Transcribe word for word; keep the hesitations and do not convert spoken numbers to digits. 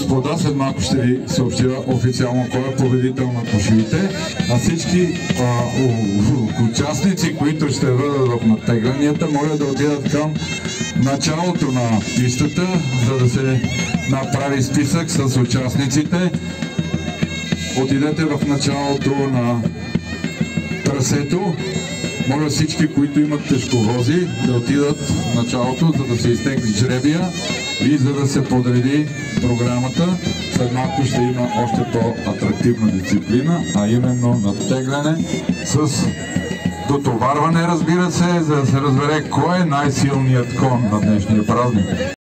господа, след малко ще ви съобщя официално кой е победител на кошевите, а всички а, у, у, участници, които ще бъдат в надтеглянията, моля да отидат към началото на пистата, за да се направи списък с участниците. Отидете в началото на трасето. Моля всички, които имат тежковози, да отидат в началото, за да се изтегли жребия и за да се подреди програмата. След малко ще има още по-атрактивна дисциплина, а именно надтегляне с дотоварване, разбира се, за да се разбере кой е най-силният кон на днешния празник.